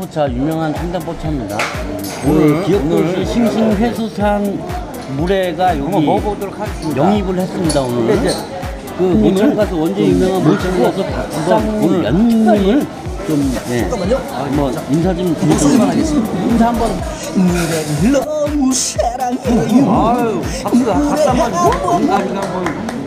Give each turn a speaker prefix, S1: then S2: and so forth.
S1: 생담포차, 유명한 생담포차입니다. 오늘 싱싱해수산 물회가 여기
S2: 먹어보도록 하겠습니다.
S1: 영입을 했습니다. 오늘 그 모창가수 원주 유명한 모창가수 박상 연님을 좀 뭐 인사 좀 드리도록 하겠습니다. 인사 한번.
S3: 너무 사랑해요.
S2: 아유, 박수 한번.